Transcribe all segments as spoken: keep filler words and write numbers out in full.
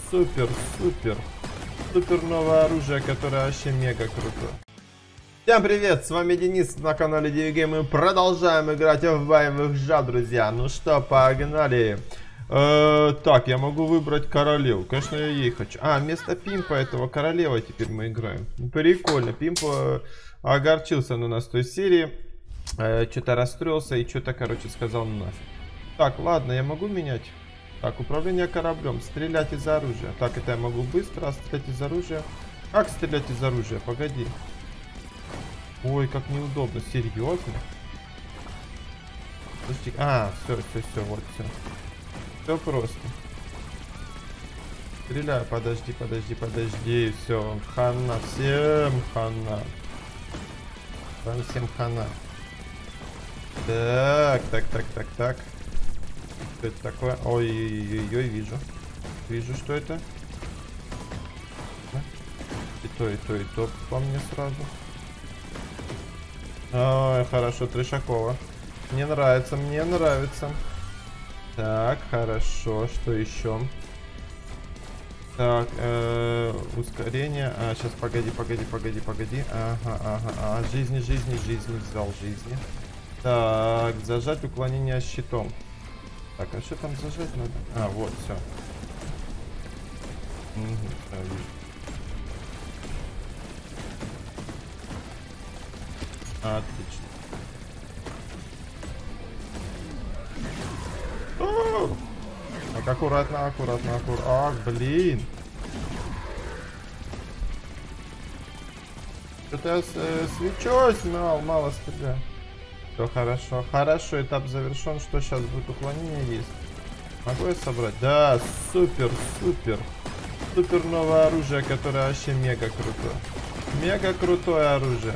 супер, супер. Супер новое оружие, которое вообще мега круто. Всем привет, с вами Денис на канале Девигейм. Мы продолжаем играть в боевых жаб, друзья. Ну что, погнали. Э, так, я могу выбрать королеву. Конечно, я ей хочу. А, вместо Пимпа этого королева теперь мы играем. Прикольно. Пимп э, огорчился на нас в той серии. Э, Что-то расстроился и что-то, короче, сказал на нас. Так, ладно, я могу менять. Так, управление кораблем. Стрелять из оружия. Так, это я могу быстро, а стрелять из оружия. Как стрелять из оружия? Погоди. Ой, как неудобно. Серьезно? Слушайте, а, все, все, все, вот, все. Все просто. Стреляю, подожди, подожди, подожди. Все, хана, всем хана. Там всем хана. Так, так, так, так, так. Что это такое? Ой-ой-ой, вижу. Вижу, что это. И то, и то, и то по мне сразу. Ой, хорошо, Трешакова. Мне нравится, мне нравится. Так, хорошо, что еще? Так, э, ускорение. А, сейчас, погоди, погоди, погоди, погоди. Ага, ага, а, жизни, жизни, жизни, взял жизни. Так, зажать уклонение щитом. Так, а что там зажать надо? А, вот, все. Угу, да, вижу. Отлично. О! Так, аккуратно, аккуратно, аккуратно. Ах, блин. Что-то я э, свечусь, мало, мало стреляю. Все хорошо, хорошо, этап завершен. Что сейчас будет? Уклонение есть. Могу я собрать? Да, супер, супер. Супер новое оружие, которое вообще мега крутое. Мега крутое оружие.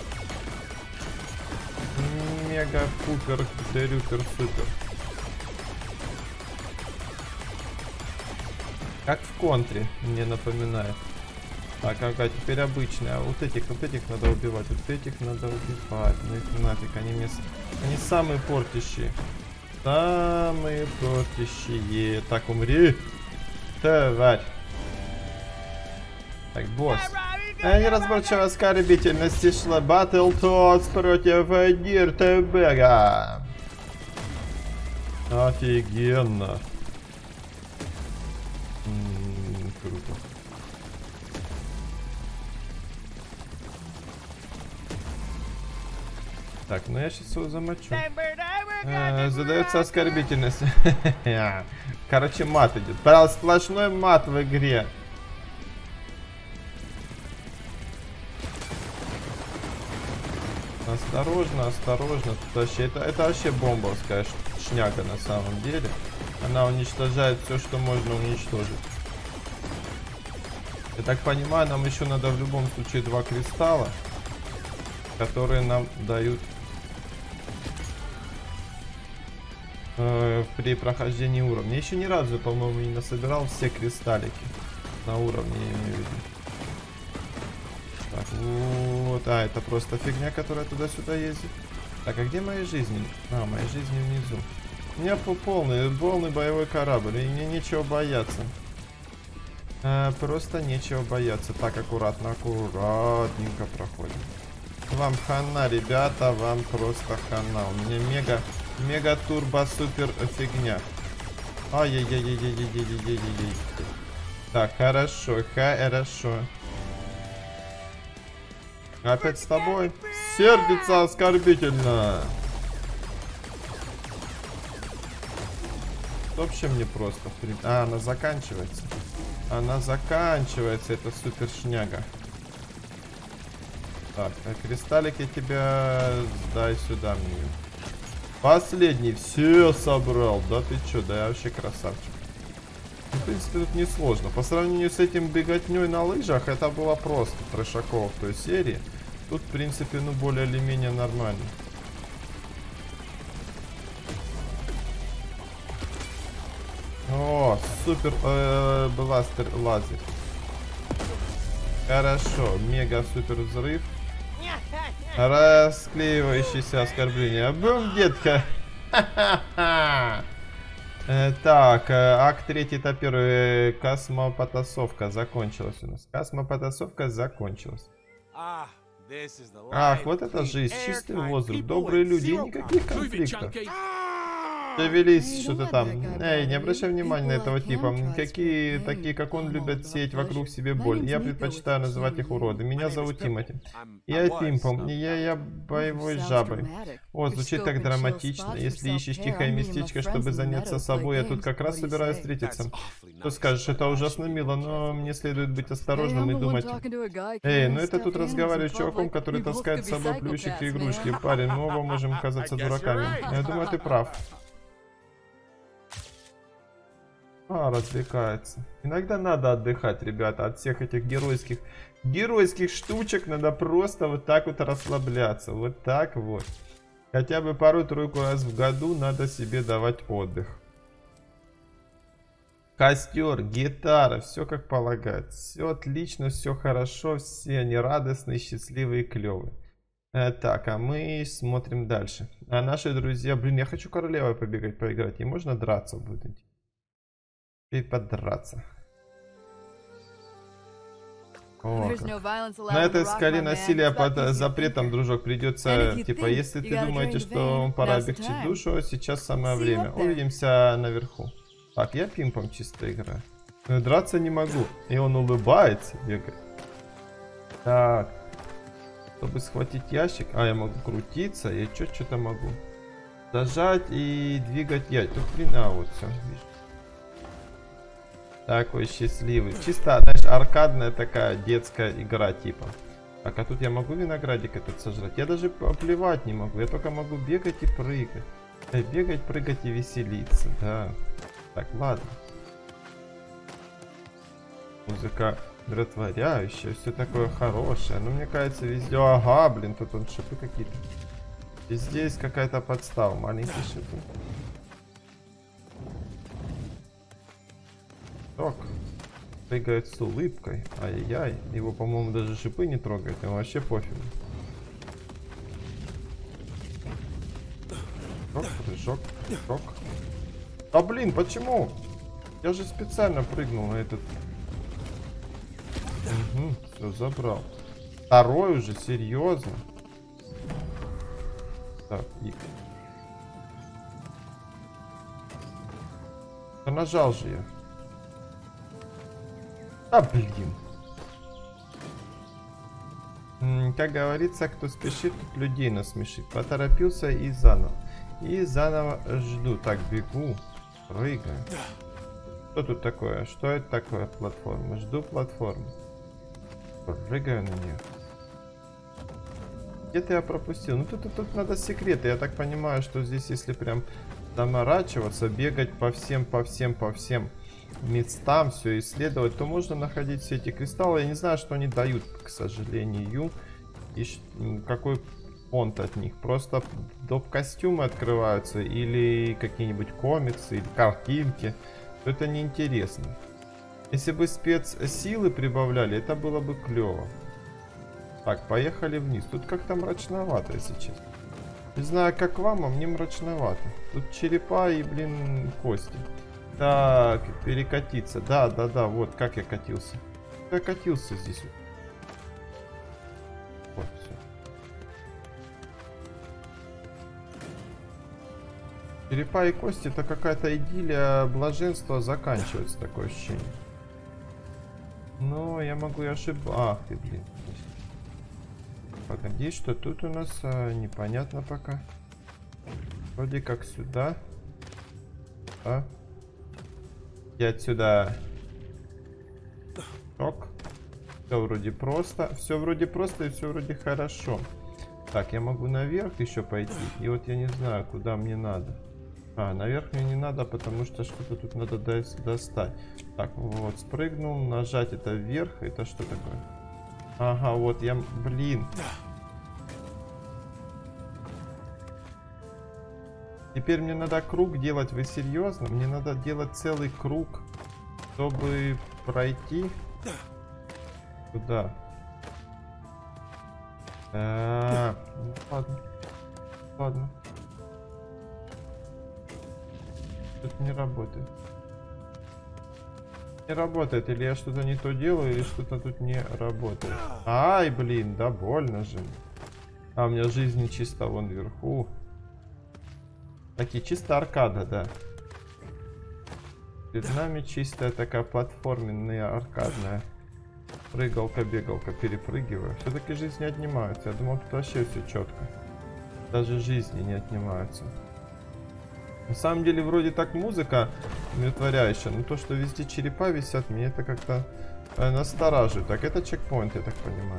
Мега пупер, дерюпер, супер. Как в контре, мне напоминает. Так, ага, теперь обычная. Вот этих, вот этих надо убивать. Вот этих надо убивать. Ну их нафиг, они мне... Они самые портящие. Самые портящие. Так, умри. Тварь. Так, босс. Неразборчивая оскорбительность шла Батл Тотс против Диртбега. Офигенно. М-м, круто. Так, ну я сейчас его замочу. А, задается оскорбительность. Короче, мат идет. Сплошной мат в игре. Осторожно, осторожно. Тут вообще, это, это вообще бомбовская шняга на самом деле. Она уничтожает все, что можно уничтожить. Я так понимаю, нам еще надо в любом случае два кристалла, которые нам дают э, при прохождении уровня. Я еще ни разу, по-моему, не насобирал все кристаллики на уровне, я имею в виду. Так, вот, а, это просто фигня, которая туда-сюда ездит. Так, а где мои жизни? А, мои жизни внизу. У меня полный, полный боевой корабль, и мне нечего бояться. А, просто нечего бояться. Так, аккуратно, аккуратненько проходим. Вам хана, ребята, вам просто хана. У меня мега, мега турбо супер фигня. Ай-яй-яй-яй-яй-яй-яй-яй-яй. Так, хорошо, хорошо. Опять с тобой? Сердится оскорбительно. Вообще мне просто. А, она заканчивается. Она заканчивается, это супер шняга. Так, а кристаллик я тебя... Дай сюда мне. Последний. Все собрал. Да ты чё, да я вообще красавчик. В принципе, тут не сложно. По сравнению с этим беготней на лыжах, это было просто трешаков в той серии. Тут, в принципе, ну, более или менее нормально. О, супер э, бластер лазер. Хорошо, мега супер взрыв. Расклеивающееся оскорбление. Бум, детка. Э, так, э, акт третий, этап первый. Космопотасовка закончилась у нас. Космопотасовка закончилась. Ах, вот это жизнь. Чистый воздух, добрые люди и никаких конфликтов. Шевелись, что-то там. Эй, не обращай внимания на этого типа. Какие такие, как он, любят сеять вокруг себе боль. Я предпочитаю называть их уроды. Меня зовут Тимати. Я Пимпом, и я, я боевой жабой. О, звучит так драматично. Если ищешь тихое местечко, чтобы заняться собой, я тут как раз собираюсь встретиться. Что скажешь, это ужасно мило, но мне следует быть осторожным и думать. Эй, ну это тут разговариваю с чуваком, который таскает с собой плюшики и игрушки. Парень, мы оба можем казаться дураками. Я думаю, ты прав. А, развлекается. Иногда надо отдыхать, ребята, от всех этих геройских, геройских штучек. Надо просто вот так вот расслабляться. Вот так вот. Хотя бы пару-тройку раз в году надо себе давать отдых. Костер, гитара, все как полагается. Все отлично, все хорошо, все они радостные, счастливые и клевые. Э, так, а мы смотрим дальше. А наши друзья, блин, я хочу королевой побегать, поиграть. И можно драться будет. И подраться. О, на этой скале насилия под запретом, дружок, придется, типа, если ты думаете, что пора облегчить душу, сейчас самое время. Увидимся наверху. Так, я Пимпом чисто играю. Но драться не могу. И он улыбается, бегает. Так. Чтобы схватить ящик. А, я могу крутиться. Я чё, что-то могу. Зажать и двигать ящик. Тут, блин, а, вот все, вижу. Такой счастливый. Чисто, знаешь, аркадная такая детская игра типа. Так, а тут я могу виноградик этот сожрать? Я даже плевать не могу. Я только могу бегать и прыгать. Э, бегать, прыгать и веселиться, да. Так, ладно. Музыка умиротворяющая, все такое хорошее. Но мне кажется, везде... Ага, блин, тут он шипы какие-то. И здесь какая-то подстава. Маленькие шипы. Так, прыгает с улыбкой. Ай-яй-яй. Его, по-моему, даже шипы не трогают. Ему вообще пофиг. Прыжок, прыжок, прыжок. А блин, почему? Я же специально прыгнул на этот. Угу, все, забрал. Второй уже, серьезно. Так, и... Да нажал же я. А, блин. М, как говорится, кто спешит, тут людей насмешит. Поторопился и заново. И заново жду. Так, бегу. Прыгаю. Что тут такое? Что это такое? Платформа. Жду платформу. Прыгаю на нее. Где-то я пропустил. Ну тут, тут, тут надо секреты. Я так понимаю, что здесь, если прям заморачиваться, бегать по всем, по всем, по всем местам, все исследовать, то можно находить все эти кристаллы. Я не знаю, что они дают, к сожалению. И какой фонд от них. Просто доп. Костюмы открываются. Или какие-нибудь комиксы, или картинки. То это неинтересно. Если бы спецсилы прибавляли, это было бы клево. Так, поехали вниз. Тут как-то мрачновато, если честно. Не знаю, как вам, а мне мрачновато. Тут черепа и, блин, кости. Так, перекатиться. Да, да, да, вот как я катился. Я катился здесь. Вот, все. Черепа и кости — это какая-то идиллия, блаженство заканчивается, такое ощущение. Но я могу и ошибаться. Ах ты, блин. Погоди, что тут у нас а, непонятно пока. Вроде как сюда. А? И отсюда. Ок. Все вроде просто. Все вроде просто и все вроде хорошо. Так, я могу наверх еще пойти. И вот я не знаю, куда мне надо. А, наверх мне не надо, потому что что-то тут надо достать. Так, вот, спрыгнул. Нажать это вверх. Это что такое? Ага, вот я... Блин. Теперь мне надо круг делать. Вы серьезно? Мне надо делать целый круг, чтобы пройти туда. А, ну, ладно. Ладно. Тут не работает. Не работает, или я что-то не то делаю, или что-то тут не работает. Ай, блин, да больно же. А у меня жизнь чисто вон вверху. Такие чисто аркада, да. Перед нами чистая такая платформенная аркадная. Прыгалка, бегалка, перепрыгиваю. Все-таки жизнь не отнимаются. Я думал, тут вообще все четко. Даже жизни не отнимаются. На самом деле, вроде так музыка умиротворяющая, но то, что везде черепа висят, мне это как-то э, настораживает. Так, это чекпоинт, я так понимаю.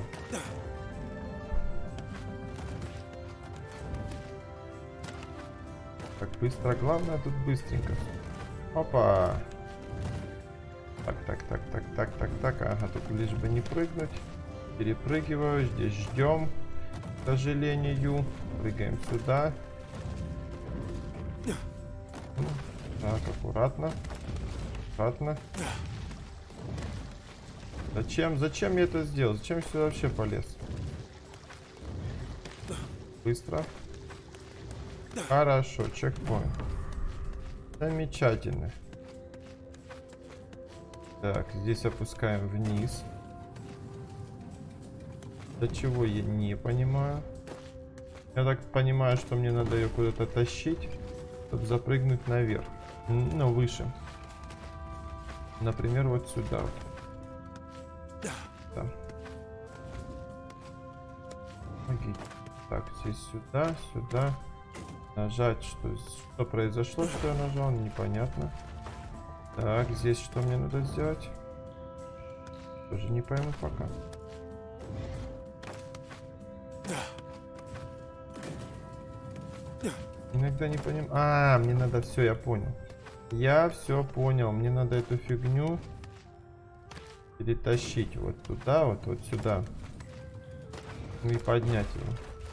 Так, быстро. Главное тут быстренько. Опа. Так, так, так, так, так, так, так. Ага, тут лишь бы не прыгнуть. Перепрыгиваю. Здесь ждем. К сожалению. Прыгаем сюда. Так, аккуратно. Аккуратно. Зачем? Зачем я это сделал? Зачем я сюда вообще полез? Быстро. Хорошо, чекпоинт. Замечательно. Так, здесь опускаем вниз. До чего я не понимаю. Я так понимаю, что мне надо ее куда-то тащить, чтобы запрыгнуть наверх. Ну, выше. Например, вот сюда. Да. Помогите. Так, здесь сюда, сюда. Нажать, что, что произошло, что я нажал, непонятно. Так, здесь что мне надо сделать? Тоже не пойму пока. Иногда не понимаю. А, мне надо, все, я понял. Я все понял. Мне надо эту фигню перетащить вот туда, вот, вот сюда. Ну и поднять его.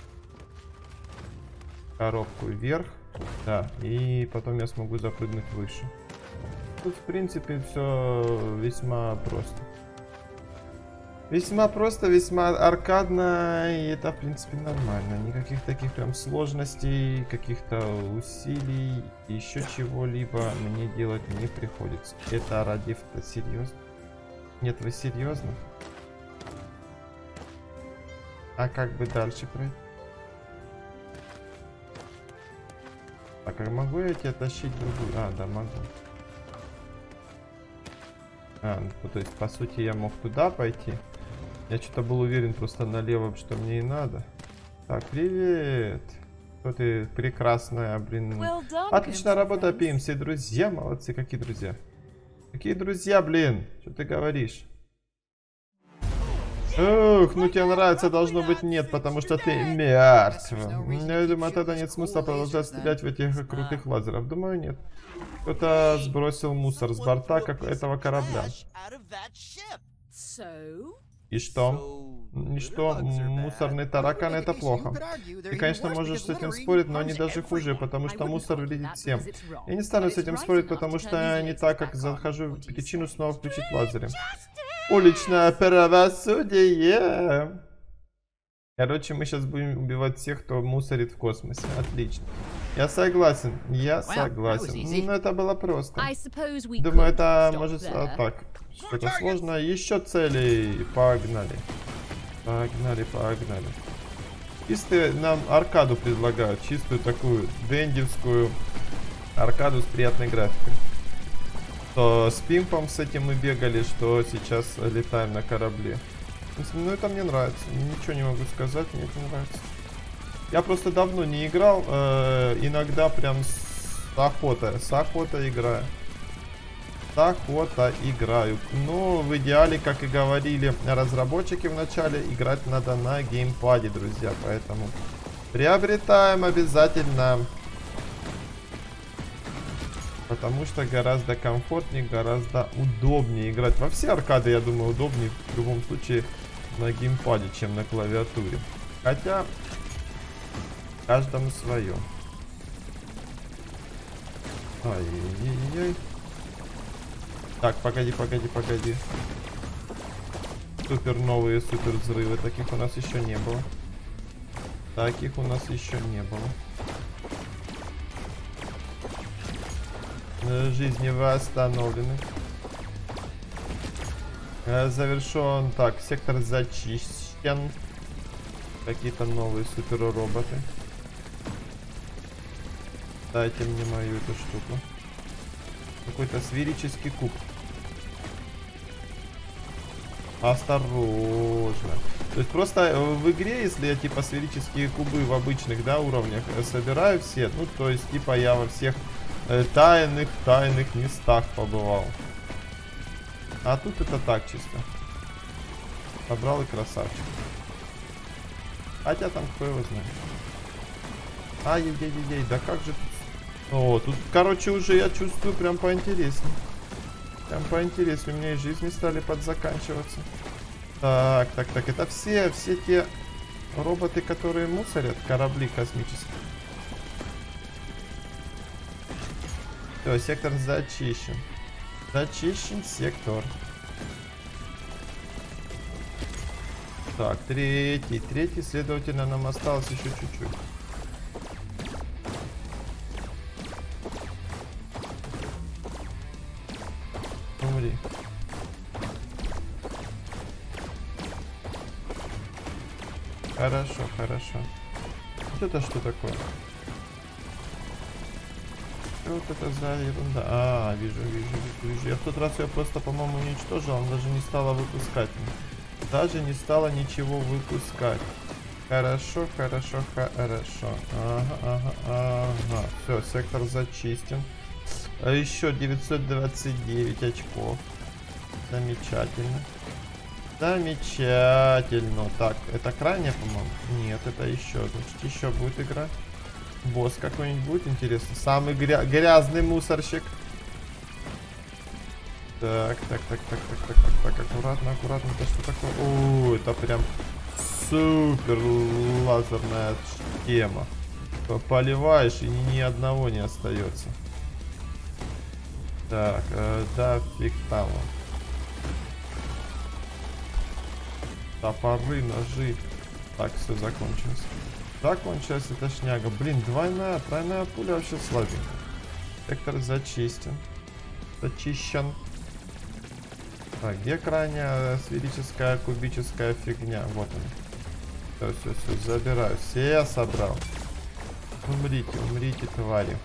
Коробку вверх. Да, и потом я смогу запрыгнуть выше. Тут, в принципе, все весьма просто. Весьма просто, весьма аркадно, и это, в принципе, нормально. Никаких таких прям сложностей, каких-то усилий, еще чего-либо мне делать не приходится. Это ради-то серьезно? Нет, вы серьезно? А как бы дальше пройти? Так, а могу я тебя тащить другую? А, да, могу. А, ну, то есть, по сути, я мог туда пойти. Я что-то был уверен просто налево, что мне и надо. Так, привет. Кто ты прекрасная, блин. Well done, отличная работа, пи эм си, друзья. Молодцы, какие друзья? Какие друзья, блин? Что ты говоришь? Ух, ну тебе нравится, должно быть нет, потому что ты мертв. Я думаю, тогда нет смысла продолжать стрелять в этих крутых лазеров. Думаю, нет. Кто-то сбросил мусор с борта как этого корабля. И что? И что? Мусорный таракан — это плохо. Ты, конечно, можешь с этим спорить, но они даже хуже, потому что мусор вредит всем. Я не стану с этим спорить, потому что я не так, как захожу в причину снова включить лазеры. Уличное правосудие. Короче, мы сейчас будем убивать всех, кто мусорит в космосе. Отлично. Я согласен. Я согласен. Но это было просто. Думаю, это может... А, так. Что-то сложно. Еще целей. Погнали. Погнали, погнали. Чистые нам аркаду предлагают. Чистую такую дендевскую аркаду с приятной графикой. Что с пимпом с этим мы бегали, что сейчас летаем на корабле. Ну, это мне нравится. Ничего не могу сказать, мне это нравится. Я просто давно не играл. Э, иногда прям с охотой. С охотой играю. С охотой играю. Но в идеале, как и говорили разработчики в начале, играть надо на геймпаде, друзья. Поэтому приобретаем обязательно. Потому что гораздо комфортнее, гораздо удобнее играть. Во все аркады, я думаю, удобнее в любом случае на геймпаде, чем на клавиатуре. Хотя, каждому свое. Ай-яй-яй. Так, погоди, погоди, погоди. Супер новые супер взрывы. Таких у нас еще не было. Таких у нас еще не было. жизни восстановлены. Завершен. Так, сектор зачищен. Какие-то новые супер роботы. Дайте мне мою эту штуку. Какой-то сферический куб. Осторожно. То есть просто в игре, если я типа сферические кубы в обычных, да, уровнях собираю все, ну то есть типа я во всех э, тайных, тайных местах побывал. А тут это так чисто. Собрал и красавчик. Хотя там кто его знает. Ай-яй-яй-яй, да как же тут... О, тут, короче, уже я чувствую прям поинтереснее. Прям поинтереснее. У меня и жизни стали подзаканчиваться. Так, так, так. Это все, все те роботы, которые мусорят корабли космические. Все, сектор зачищен. Зачищен сектор. Так, третий. Третий, следовательно, нам осталось еще чуть-чуть. Умри. Хорошо, хорошо. Вот это что такое? Что вот это за ерунда? А, вижу, вижу, вижу, вижу. Я в тот раз ее просто, по-моему, уничтожил. Он даже не стала выпускать. Даже не стала ничего выпускать. Хорошо, хорошо, хорошо. Ага, ага, ага. Все, сектор зачистен. А еще девятьсот двадцать девять очков. Замечательно. Замечательно. Так, это крайняя, по-моему? Нет, это еще. Значит, еще будет игра. Босс какой-нибудь будет, интересно. Самый гря грязный мусорщик. Так, так, так, так, так, так, так, так, аккуратно, аккуратно. Это что такое? О, это прям супер лазерная тема. Поливаешь и ни, ни одного не остается. Так, э, да, фиг там. Топоры, ножи. Так, все закончилось. Закончилась эта шняга. Блин, двойная, тройная пуля вообще слабенькая. Сектор зачистен. Зачищен. Так, где крайняя сферическая, кубическая фигня? Вот она. Все, все, все, забираю. Все я собрал. Умрите, умрите, твари.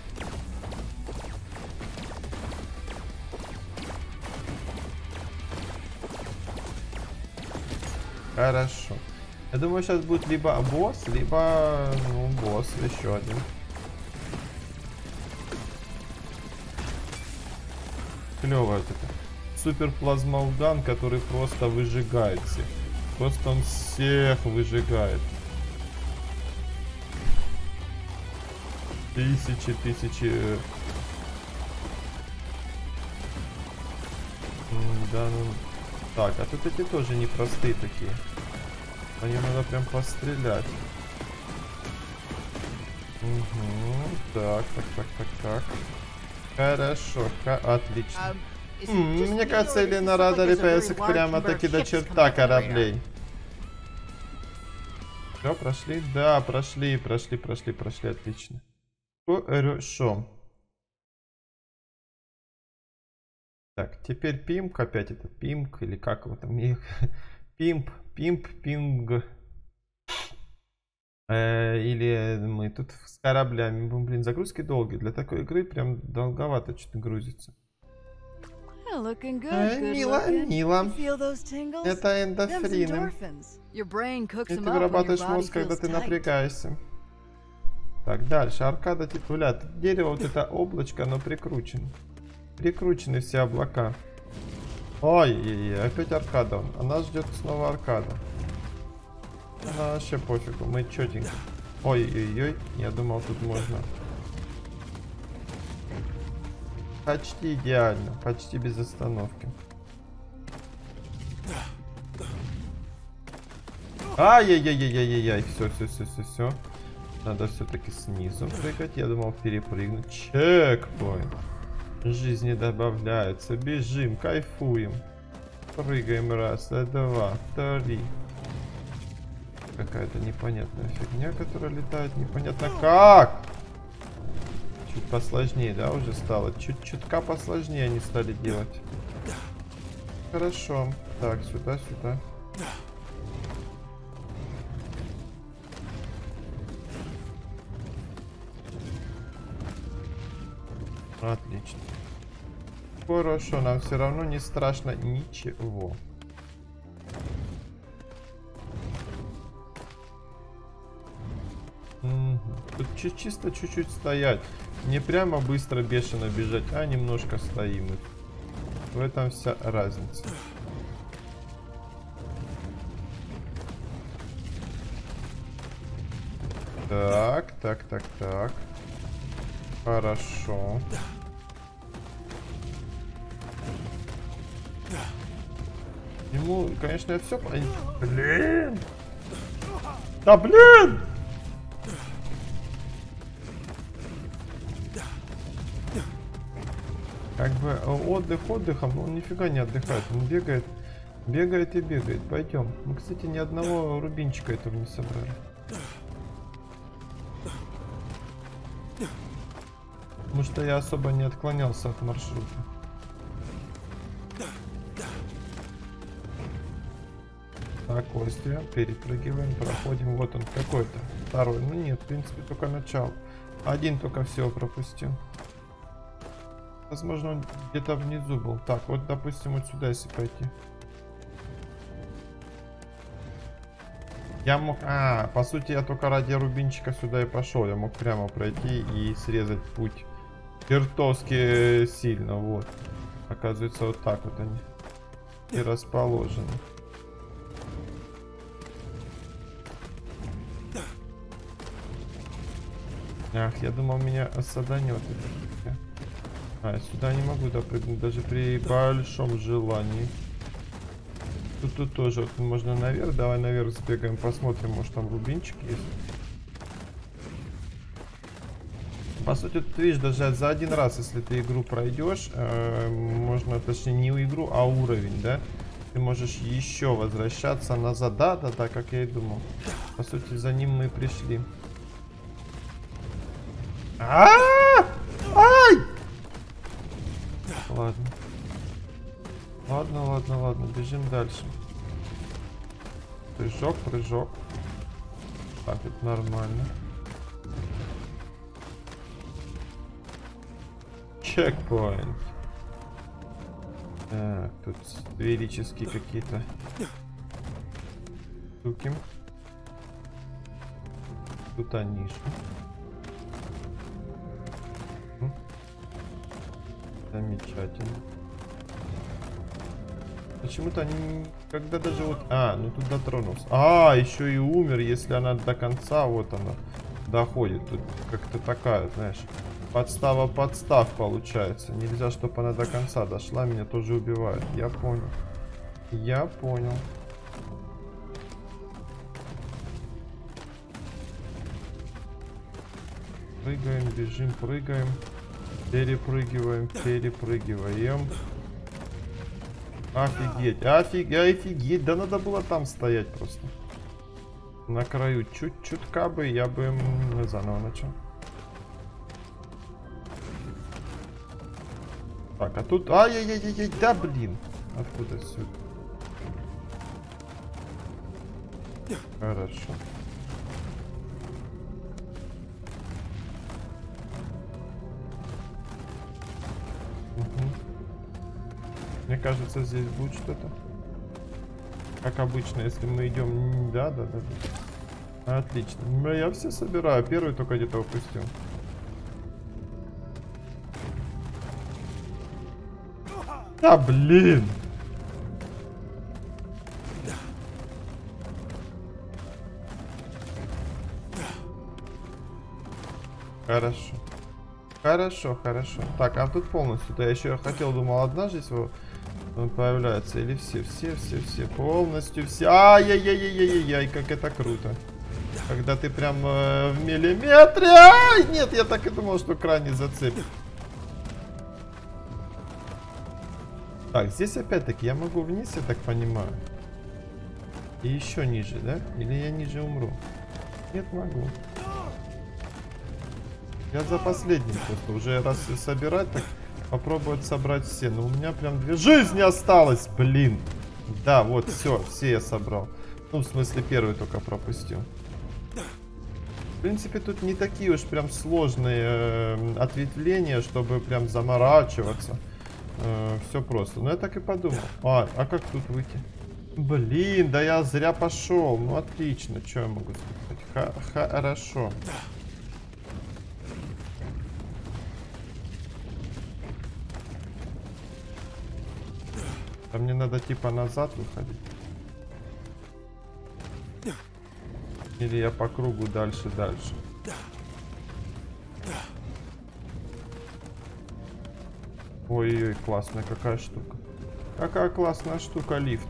Хорошо. Я думаю, сейчас будет либо босс, либо, ну, босс, еще один. Клево вот это. Супер плазмоуган, который просто выжигает всех. Просто он всех выжигает. Тысячи, тысячи. Да, ну. Так, а тут эти тоже непростые такие. По ним надо прям пострелять. Угу. Так, так, так, так, так. Хорошо, отлично. М-м, мне кажется, или на радаре появится прямо-таки до черта кораблей. Все, прошли? Да, прошли, прошли, прошли, прошли, отлично. Хорошо. Так, теперь пимк, опять это пимк, или как его там, пимп, пимп, пинг. Э, или мы тут с кораблями, блин, загрузки долгие, для такой игры прям долговато что-то грузится. Э, мило, мило. Это эндорфины. И ты вырабатываешь мозг, когда ты напрягаешься. Так, дальше, аркада титуля. Дерево, вот это облачко, оно прикручено. Прикручены все облака. Ой, опять аркада. А нас ждет снова аркада. А, вообще пофигу, мы четенько. Ой-ой-ой, я думал, тут можно. Почти идеально, почти без остановки. Ай-яй-яй-яй-яй-яй, все, все, все, все, все. Надо все-таки снизу прыгать. Я думал перепрыгнуть. Чекпоинт. Жизни добавляются. Бежим, кайфуем. Прыгаем раз, два, три. Какая-то непонятная фигня, которая летает непонятно как. Чуть посложнее, да, уже стало? Чуть-чутка посложнее они стали делать. Хорошо. Так, сюда, сюда. Отлично. Хорошо, нам все равно не страшно ничего. Угу. Тут чисто чуть-чуть стоять. Не прямо быстро бешено бежать, а немножко стоим. В этом вся разница. Так, так, так, так. Хорошо. Ему, конечно, я все... Блин! Да блин! Как бы отдых отдыхом, но он нифига не отдыхает. Он бегает, бегает и бегает. Пойдем. Мы, кстати, ни одного рубинчика этого не собрали. Потому что я особо не отклонялся от маршрута. Спокойствие. Перепрыгиваем, проходим. Вот он какой-то. Второй. Ну нет, в принципе, только начало. Один только всего пропустил. Возможно, он где-то внизу был. Так, вот, допустим, вот сюда, если пойти. Я мог... А, по сути, я только ради рубинчика сюда и пошел. Я мог прямо пройти и срезать путь. Чертовски сильно, вот. Оказывается, вот так вот они и расположены. Ах, я думал, меня осаданет. А, сюда не могу допрыгнуть, даже при большом желании. Тут, тут тоже вот можно наверх. Давай наверх сбегаем, посмотрим, может там рубинчик есть. По сути, тут видишь, даже за один раз, если ты игру пройдешь, э, можно, точнее, не игру, а уровень, да? Ты можешь еще возвращаться назад. Да, да, да, как я и думал. По сути, за ним мы и пришли. А-а-а! Ай! Ладно. Ладно, ладно, ладно, бежим дальше. Прыжок, прыжок. Так, это нормально. Чекпоинт. Так, тут сферические какие-то штуки. Тут они. Замечательно. Почему-то они... Когда даже вот... А, ну тут дотронулся. А, еще и умер, если она до конца, вот она, доходит. Тут как-то такая, знаешь, подстава подстав получается. Нельзя, чтобы она до конца дошла, меня тоже убивает. Я понял. Я понял. Прыгаем, бежим, прыгаем. Перепрыгиваем, перепрыгиваем. Офигеть, офигеть, офигеть. Да надо было там стоять просто. На краю. Чуть-чутка бы, я бы заново начал. Так, а тут... Ай-яй-яй-яй, да блин. Откуда сюда? Хорошо. Мне кажется, здесь будет что-то. Как обычно, если мы идем... Да, да, да, да. Отлично. Но я все собираю. Первый только где-то упустил. Да, блин! Хорошо. Хорошо, хорошо. Так, а тут полностью-то я еще хотел, думал, одна жизнь появляется. Или все, все, все, все. Полностью все. Ай-яй-яй-яй-яй-яй, как это круто. Когда ты прям э, в миллиметре. Ай, нет, я так и думал, что крайне зацепит. Так, здесь опять-таки я могу вниз, я так понимаю. И еще ниже, да? Или я ниже умру? Нет, могу. Я за последним просто. Уже раз собирать, так попробовать собрать все. Но у меня прям две жизни осталось, блин. Да, вот, все, все я собрал. Ну, в смысле, первый только пропустил. В принципе, тут не такие уж прям сложные э, ответвления, чтобы прям заморачиваться. Э, все просто. Но я так и подумал. А, а как тут выйти? Блин, да я зря пошел. Ну, отлично. Что я могу сказать? Х Хорошо. А мне надо типа назад выходить. Или я по кругу дальше, дальше. Ой-ой, классная какая штука. Какая классная штука, лифт.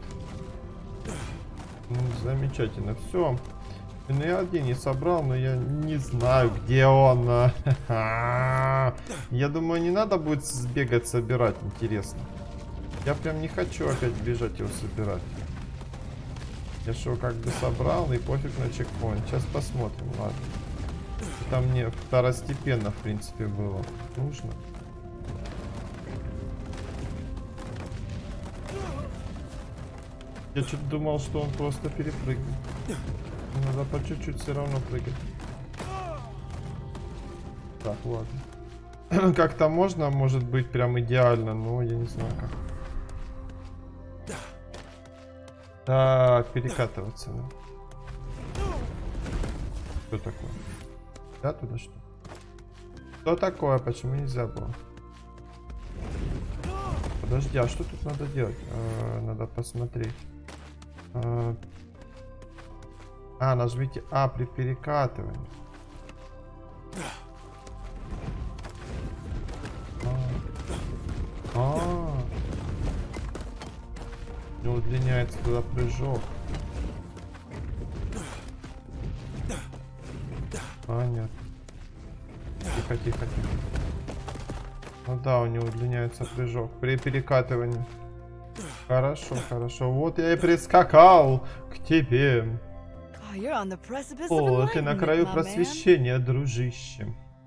Замечательно. Все. Ну я один не собрал, но я не знаю, где он. Я думаю, не надо будет сбегать, собирать. Интересно. Я прям не хочу опять бежать его собирать. Я что, как бы собрал, и пофиг на чекпоинт. Сейчас посмотрим, ладно. Там мне второстепенно, в принципе, было нужно. Я что-то думал, что он просто перепрыгнет. Надо по чуть-чуть все равно прыгать. Так, ладно. Как-то можно, может быть, прям идеально, но я не знаю как. Так, перекатываться. Да. Что такое? Да, туда что? Что такое? Почему нельзя было? Подожди, а что тут надо делать? А, надо посмотреть. А, а, нажмите А при перекатывании. А, а. Не удлиняется туда прыжок. Понятно. Тихо, тихо, тихо. Ну да, у него удлиняется прыжок при перекатывании. Хорошо, хорошо. Вот я и прискакал к тебе. О, ты на краю просвещения, дружище.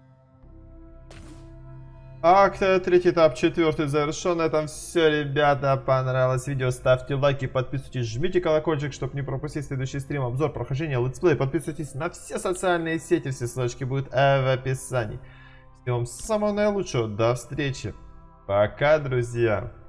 Акт, третий этап, четвертый завершен. На этом все, ребята. Понравилось видео, ставьте лайки, подписывайтесь, жмите колокольчик, чтобы не пропустить следующий стрим, обзор, прохождения, летсплей. Подписывайтесь на все социальные сети, все ссылочки будут в описании. Всем самого наилучшего, до встречи. Пока, друзья.